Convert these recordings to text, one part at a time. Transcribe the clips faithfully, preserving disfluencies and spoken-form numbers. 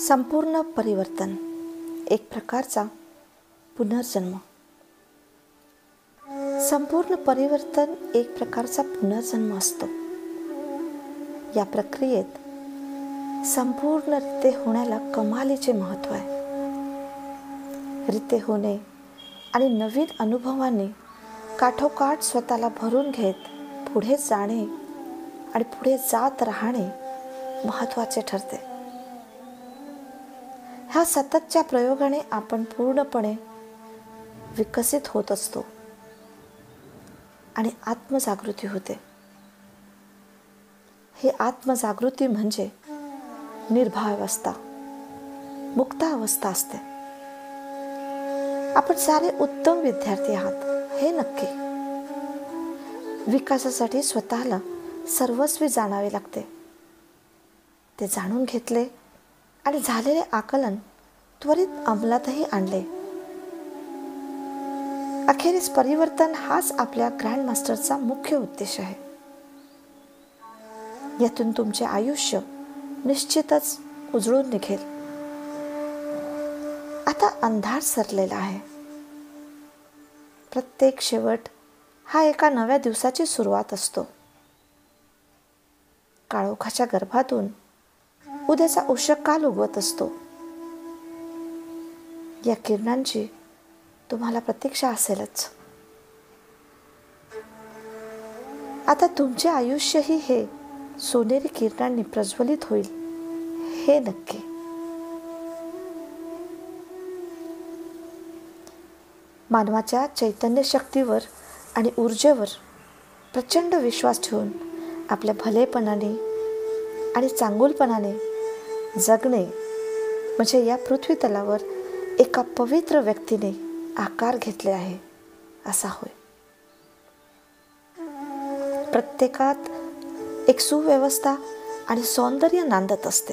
संपूर्ण परिवर्तन एक प्रकारचा पुनर्जन्म. संपूर्ण परिवर्तन एक प्रकारचा पुनर्जन्म असतो. या प्रक्रियेत संपूर्ण रिते होण्याला कमालीचे महत्त्व आहे. रिते होणे आणि नवीन अनुभवाने काठोकाठ स्वतःला भरून घेत पुढे जाणे आणि पुढे जात राहणे महत्त्वाचे ठरते. ह्या सततच्या प्रयोगाने आपण पूर्णपणे विकसित होत असतो आणि आत्मजागृती होते. ही आत्मजागृती म्हणजे निर्भय अवस्था, मुक्त अवस्था असते. आपण सारे उत्तम विद्यार्थी आहात हे नक्की. विकासासाठी स्वतःला सर्वस्वी जाणावे लागते. ते जाणून घेतले आणि झालेले आकलन त्वरित अंमलातही आणले. अखेरीस परिवर्तन हाच आपल्या ग्रँड मास्टरचा मुख्य उद्देश आहे. यातून तुमचे आयुष्य निश्चितच उजळून निघेल. आता अंधार सरलेला आहे. प्रत्येक शेवट हा एका नव्या दिवसाची सुरुवात असतो. काळोखाच्या गर्भातून उद्याचा उषः काल उगवत असतो. या किरणांची तुम्हाला प्रतीक्षा असेलच. आता तुमचे आयुष्यही हे सोनेरी किरणांनी प्रज्वलित होईल हे नक्की. मानवाच्या चैतन्य शक्तीवर आणि ऊर्जेवर प्रचंड विश्वास ठेवून आपल्या भलेपणाने आणि चांगुलपणाने जगणे म्हणजे या पृथ्वी तलावर एका पवित्र व्यक्तीने आकार घेतले आहे असा होय. प्रत्येकात एक सुव्यवस्था आणि सौंदर्य नांदत असते.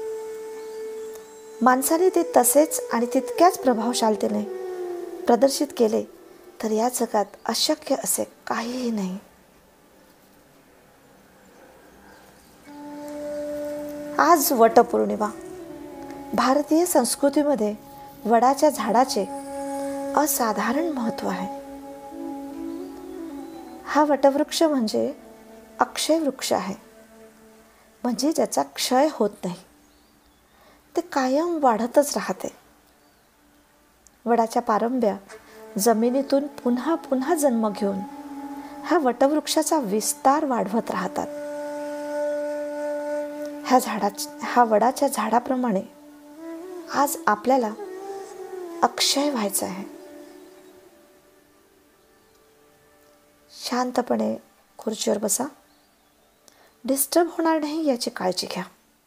माणसाने ते तसेच आणि तितक्याच प्रभावशालीतेने प्रदर्शित केले तर या जगात अशक्य असे काहीही नाही. आज वटपौर्णिमा. भारतीय संस्कृतीमध्ये वडाच्या झाडाचे असाधारण महत्त्व आहे. हा वटवृक्ष म्हणजे अक्षय वृक्ष आहे, म्हणजे ज्याचा क्षय होत नाही, ते कायम वाढतच राहते. वडाच्या पारंब्या जमिनीतून पुन्हा पुन्हा जन्म घेऊन ह्या वटवृक्षाचा विस्तार वाढवत राहतात. ह्या झाडा ह्या वडाच्या झाडाप्रमाणे आज आपल्याला अक्षय व्हायचं आहे. शांतपणे खुर्चीवर बसा. डिस्टर्ब होणार नाही याची काळजी घ्या.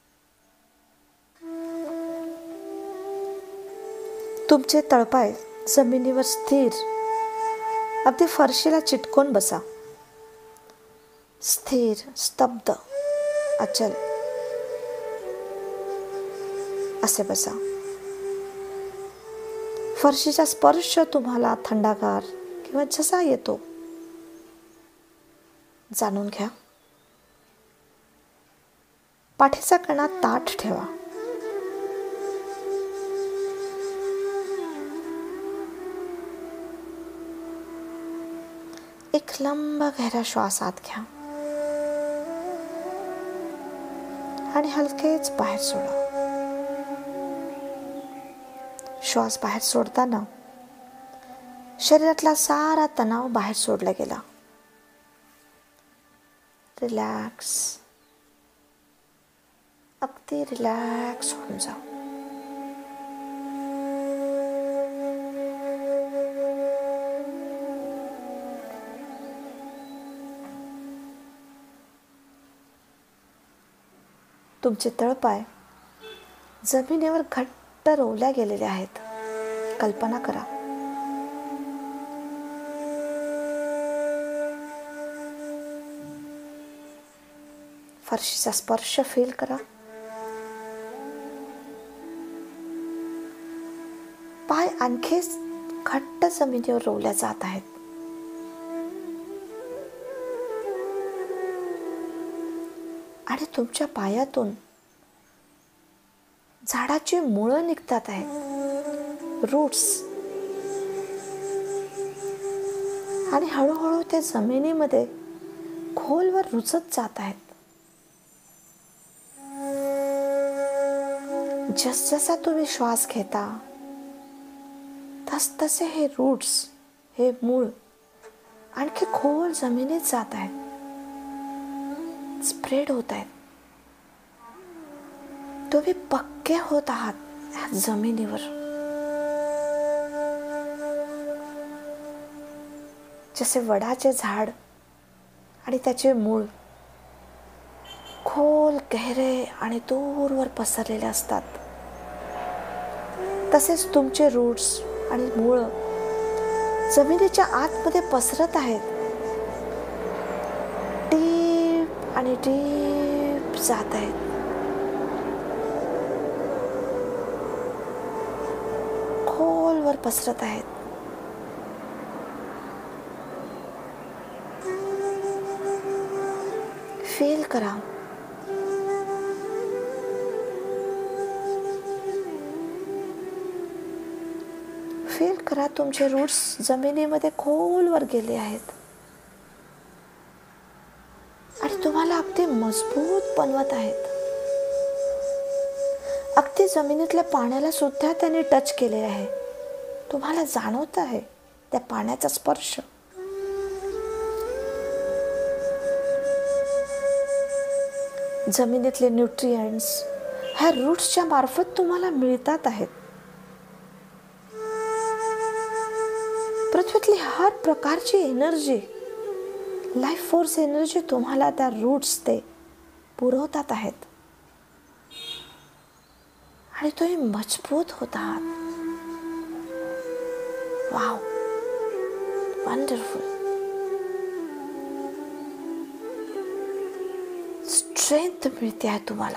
तुमचे तळपाय जमिनीवर स्थिर, अगदी फरशीला चिटकून बसा. स्थिर, स्तब्ध, अचल असे बसा. फरशीचा स्पर्श तुम्हाला थंडागार किंवा जसा येतो जाणून घ्या. पाठीचा कणा ताठ ठेवा. एक लंबा गहरा श्वास आत घ्या आणि हलकेच बाहेर सोडा. श्वास बाहेर सोडताना शरीरातला सारा तणाव बाहेर सोडला गेला. रिलॅक्स, अगदी रिलॅक्स होऊन जा. तुमचे तळपाय जमिनीवर घट्ट रोवल्या गेलेले आहेत. कल्पना करा. फरशीचा स्पर्श फील करा. पाय आणखी घट्ट जमिनीवर रोवल्या जात आहेत. आणि तुमच्या पायातून झाडाची मुळं निघतात आहेत, रूट्स, आणि हळूहळू ते जमिनीमध्ये खोलवर रुजत जात आहेत. जसजसा तुम्ही श्वास घेता तस तसे हे रूट्स, हे मूळ आणखी खोल जमिनीत जात आहेत, स्प्रेड होत आहेत. तुम्ही पक्के होत आहात ह्या जमिनीवर. जसे वडाचे झाड आणि त्याचे मूळ खोल, गहरे आणि दूरवर पसरलेले असतात, तसेच तुमचे रूट्स आणि मूळ जमिनीच्या आतमध्ये पसरत आहेत. डीप आणि डीप जात आहेत. खोलवर पसरत आहेत. फील करा. फील करा तुमचे रूट्स जमिनीमध्ये खोलवर गेले आहेत आणि तुम्हाला अगदी मजबूत बनवत आहेत. अगदी जमिनीतल्या पाण्याला सुद्धा त्यांनी टच केले आहे. तुम्हाला जाणवत आहे त्या पाण्याचा स्पर्श. जमिनीतले न्यूट्रिएंट्स ह्या रूट्सच्या मार्फत तुम्हाला मिळतात आहेत. पृथ्वीतली हर प्रकारची एनर्जी, लाईफ फोर्स एनर्जी तुम्हाला त्या रूट्स ते पुरवतात आहेत आणि तुम्ही मजबूत होत आहात. Wow, wonderful. स्ट्रेंथ मिळते आहे तुम्हाला.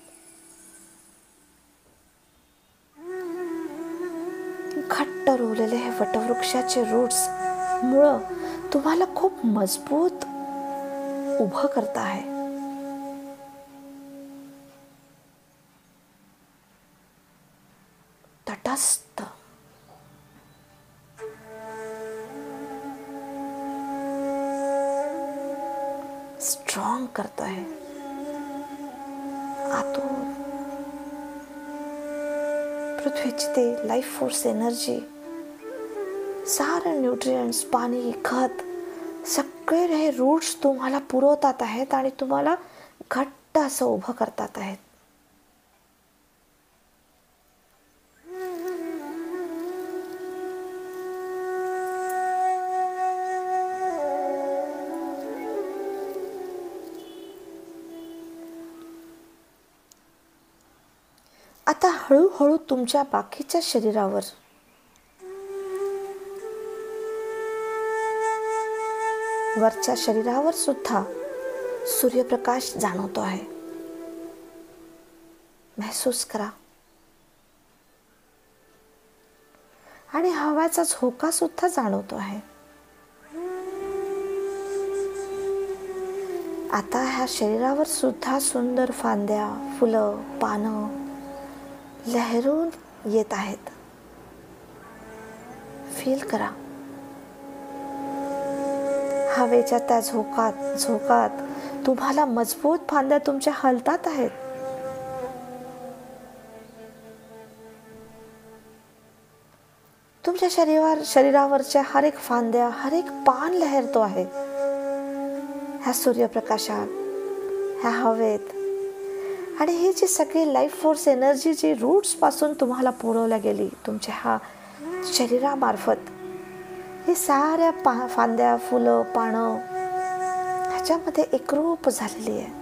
घट्ट रोवलेले हे वटवृक्षाचे रूट्स, मुळं तुम्हाला खूप मजबूत उभं करत आहे. तटस्थ, स्ट्रॉंग करत आहे. आतून पृथ्वीची ते लाईफ फोर्स एनर्जी, सारे न्यूट्रिएंट्स, पाणी, खत सगळे हे रूट्स तुम्हाला पुरवतात आहेत आणि तुम्हाला घट्ट असं उभं करतात आहेत. आता हळूहळू तुमच्या बाकीच्या शरीरावर वरच्या शरीरावर सुद्धा सूर्यप्रकाश जाणवतो आहे. महसूस करा. आणि हवाचा झोका सुद्धा जाणवतो आहे. आता ह्या शरीरावर सुद्धा सुंदर फांद्या, फुलं, पानं लहरून येत आहेत. फील करा. हवेच्या त्या झोकात झोकात तुम्हाला मजबूत फांद्या तुमच्या हलतात आहेत. तुमच्या शरीरावर शरीरावरच्या हर एक फांद्या, हर एक पान लहरतो आहे ह्या सूर्यप्रकाशात, ह्या हवेत. आणि ही जी सगळी लाईफ फोर्स एनर्जी जी रूट्स पासून तुम्हाला पुरवल्या गेली तुमच्या ह्या शरीरामार्फत, ही साऱ्या पा फांद्या, फुलं, पानं ह्याच्यामध्ये एकरूप झालेली आहे.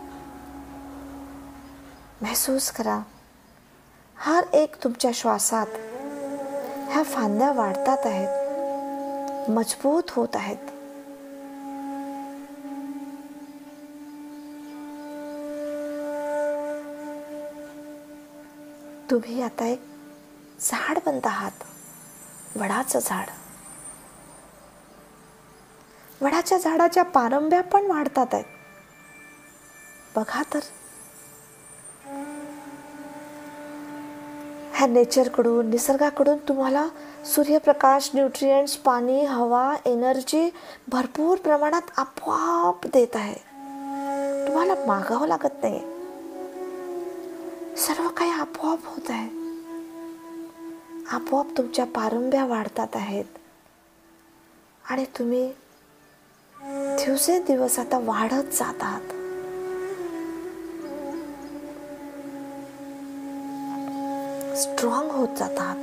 महसूस करा. हर एक तुमच्या श्वासात ह्या फांद्या वाढतात आहेत, मजबूत होत आहेत. तुम्ही आता एक झाड बनत आहात, वडाचं झाड. वडाच्या झाडाच्या पारंब्या पण वाढतात आहेत. बघा तर, ह्या नेचरकडून, निसर्गाकडून तुम्हाला सूर्यप्रकाश, न्यूट्रिएंट्स, पाणी, हवा, एनर्जी भरपूर प्रमाणात आपोआप देत आहे. तुम्हाला मागावं लागत नाही. सर्व काही आपोआप होत आहे. आपोआप तुमच्या पारंब्या वाढतात आहेत आणि तुम्ही दिवसेंदिवस आता वाढत जात आहात. स्ट्रॉंग होत जातात.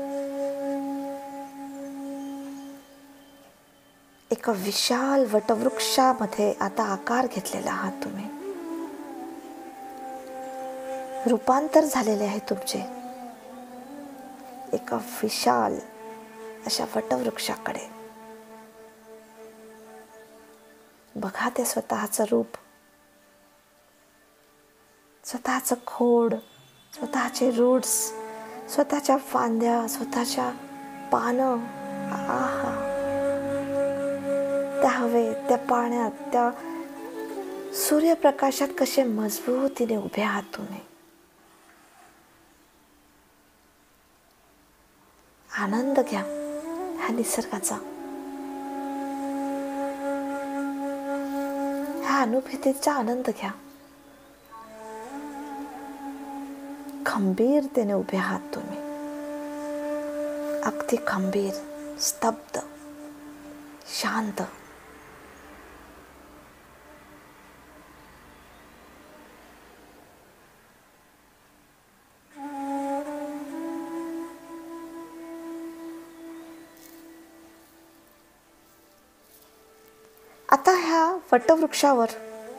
एका विशाल वटवृक्षामध्ये आता आकार घेतलेला आहात तुम्ही. रूपांतर झालेले आहे तुमचे एका विशाल अशा वटवृक्षाकडे. बघा ते स्वतःचं रूप, स्वतःचं खोड, स्वतःचे रूट्स, स्वतःच्या फांद्या, स्वतःच्या पानं. आहा, त्या हवेत, त्या पाण्यात, त्या सूर्यप्रकाशात कसे मजबूतीने उभे आहात तुम्ही. आनंद घ्या ह्या निसर्गाचा, ह्या अनुभूतीचा आनंद घ्या. खंबीरतेने उभे आहात तुम्ही, अगदी खंबीर, स्तब्ध, शांत. आता ह्या वटवृक्षावर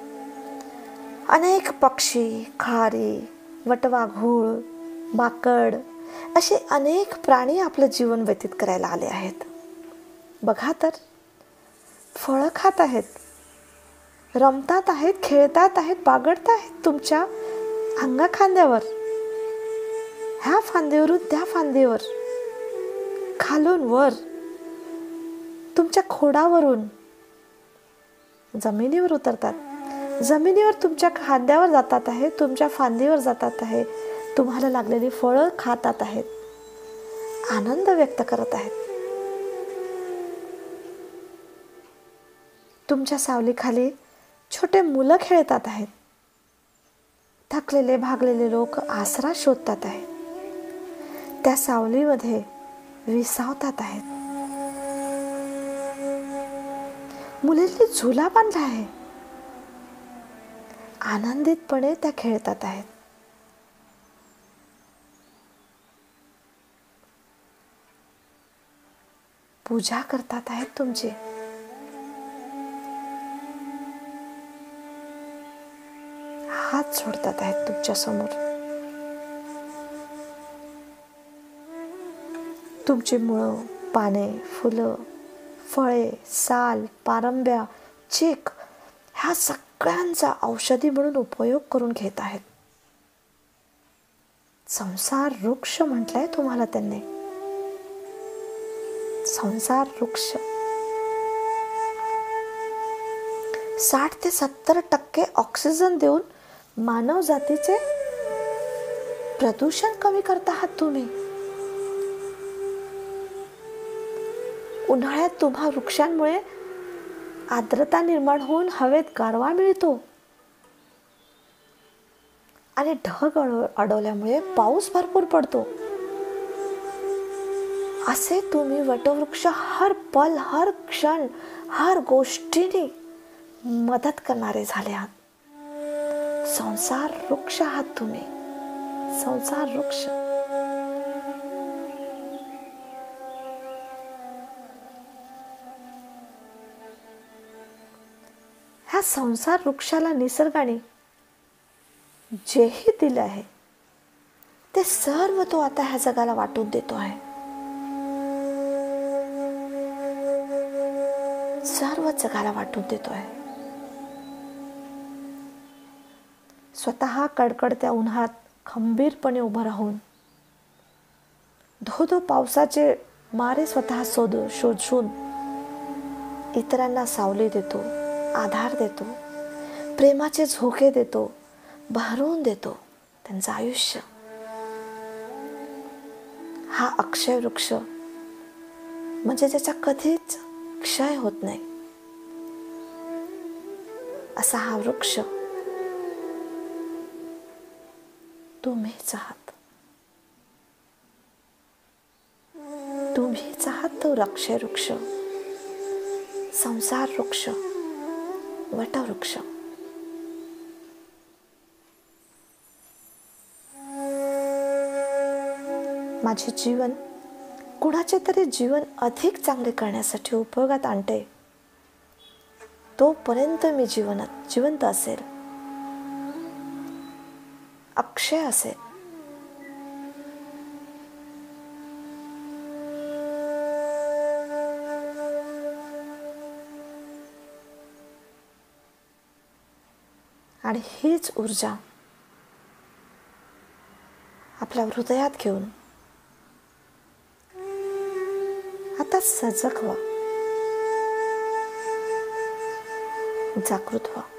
अनेक पक्षी, खारी, वटवाघूळ, माकड असे अनेक प्राणी आपलं जीवन व्यतीत करायला आले आहेत. बघा तर, फळं खात आहेत, रमतात आहेत, खेळतात आहेत, बागडत आहेत तुमच्या अंगा खांद्यावर. ह्या फांदीवरून त्या फांदीवर, खालून वर, तुमच्या खोडावरून जमिनीवर उतरतात. जमिनीवर तुमच्या खांद्यावर जातात आहे, तुमच्या फांदीवर जातात आहे. तुम्हाला लागलेली फळं खातात आहेत, आनंद व्यक्त करत आहेत. तुमच्या सावलीखाली छोटे मुलं खेळतात आहेत. थकलेले भागलेले लोक आसरा शोधतात आहेत, त्या सावलीमध्ये विसावतात आहेत. मुलींनी झुला बांधला आहे, आनंदितपणे त्या खेळतात आहेत. पूजा करतात आहेत तुमची. हात सोडतात आहेत तुमच्या समोर. तुमची मुळं, पाने, फुलं, फळे, साल, पारंब्या, चीक ह्या सगळ्यांचा औषधी म्हणून उपयोग करून घेत आहेत. संसार वृक्ष म्हटलंय तुम्हाला त्यांनी. संसार वृक्ष साठ ते सत्तर टक्के ऑक्सिजन देऊन मानव जातीचे प्रदूषण कमी करत आहात तुम्ही. उन्हाळ्यात तुम्हा वृक्षांमुळे आर्द्रता निर्माण होऊन हवेत गारवा मिळतो आणि ढग अडवल्यामुळे पाऊस भरपूर पडतो. असे तुम्ही वटवृक्ष हर पल, हर क्षण, हर गोष्टीने मदत करणारे झाले आहात. संसार वृक्ष आहात तुम्ही, संसार वृक्ष. ह्या संसार वृक्षाला निसर्गाने जेही दिलं आहे ते सर्व तो आता ह्या जगाला वाटून देतो आहे. सर्व जगाला वाटून देतो आहे. स्वतः कडकडत्या उन्हात खंबीरपणे उभं राहून धो धो पावसाचे मारे स्वतः शोध शोधून इतरांना सावली देतो, आधार देतो, प्रेमाचे झोके देतो, भरून देतो त्यांचं आयुष्य. हा अक्षय वृक्ष म्हणजे ज्याचा कधीच क्षय होत नाही, असा हा वृक्ष तुम्हीच आहात. तुम्हीच आहात तो अक्षय वृक्ष, संसार वृक्ष, वटवृक्ष. माझे जीवन कुणाचे तरी जीवन अधिक चांगले करण्यासाठी उपयोगात आणते, तोपर्यंत मी जीवनात जिवंत असेल, अक्षय असेल. आणि हीच ऊर्जा आपल्या हृदयात घेऊन आता सजग व्हा, जागृत व्हा.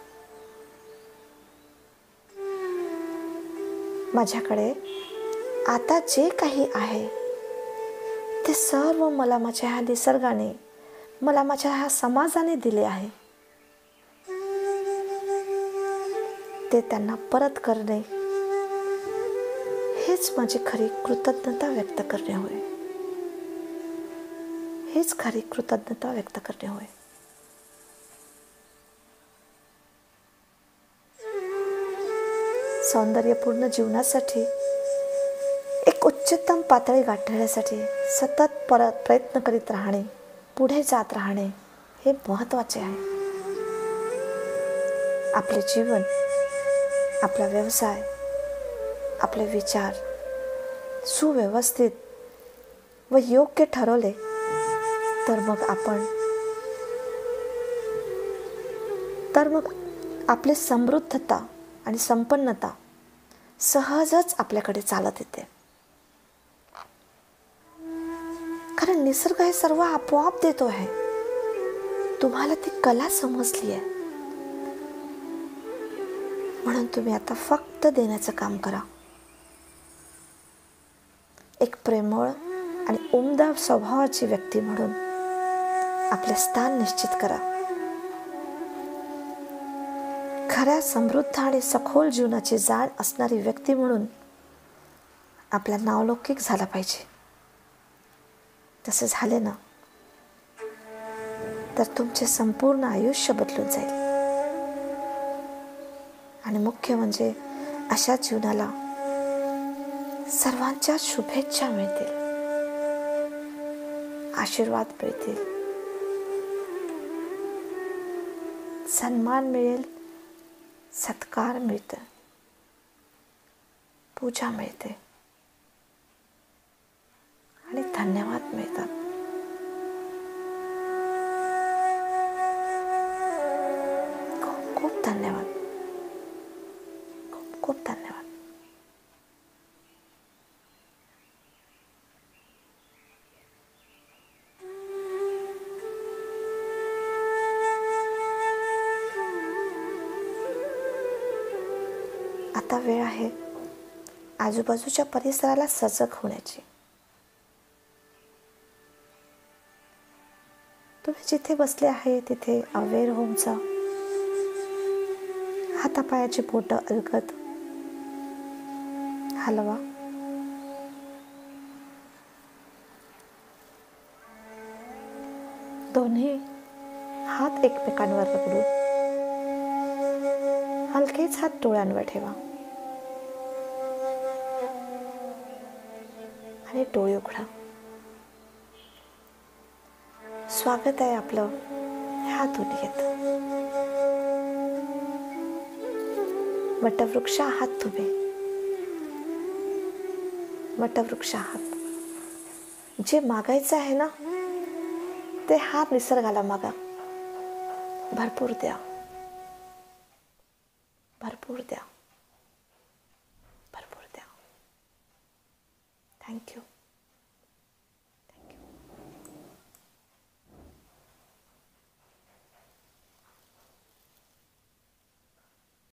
माझ्याकडे आता जे काही आहे ते सर्व मला माझ्या ह्या निसर्गाने, मला माझ्या ह्या समाजाने दिले आहे. ते त्यांना परत करणे हेच माझी खरी कृतज्ञता व्यक्त करणे होय. हेच खरी कृतज्ञता व्यक्त करणे होय. सौंदर्यपूर्ण जीवनासाठी एक उच्चतम पातळी गाठण्यासाठी सतत परत प्रयत्न करीत राहणे, पुढे जात राहणे हे महत्त्वाचे आहे. आपले जीवन, आपला व्यवसाय, आपले विचार सुव्यवस्थित व योग्य ठरवले तर मग आपण तर मग आपली समृद्धता आणि संपन्नता सहजच आपल्याकडे चालत येते. कारण निसर्ग हे सर्व आपोआप देतो आहे. तुम्हाला ती कला समजली आहे, म्हणून तुम्ही आता फक्त देण्याचं काम करा. एक प्रेमळ आणि उमदा स्वभावाची व्यक्ती म्हणून आपले स्थान निश्चित करा. खऱ्या समृद्ध आणि सखोल जीवनाची जाण असणारी व्यक्ती म्हणून आपला नावलौकिक झाला पाहिजे. तसे झाले ना तर तुमचे संपूर्ण आयुष्य बदलून जाईल. आणि मुख्य म्हणजे अशा जीवनाला सर्वांच्या शुभेच्छा मिळतील, आशीर्वाद मिळतील, सन्मान मिळेल, सत्कार मिळतो, पूजा मिळते आणि धन्यवाद मिळतात. खूप खूप धन्यवाद. खूप खूप धन्यवाद. आता वेळ आहे आजूबाजूच्या परिसराला सजग होण्याची. तुम्ही जिथे बसले आहे तिथे अवेअर होऊन जा. हातापायाची बोटं अलगद हलवा. दोन्ही हात एकमेकांवर रगडून हलकेच हात डोळ्यांवर ठेवा आणि डोळे उघडा. स्वागत आहे आपलं ह्या दुनियेत. वटवृक्ष आहात तुम्ही. वटवृक्ष आहात. जे मागायचं आहे ना ते हा निसर्गाला मागा. भरपूर द्या, भरपूर द्या, भरपूर द्या. थँक्यू.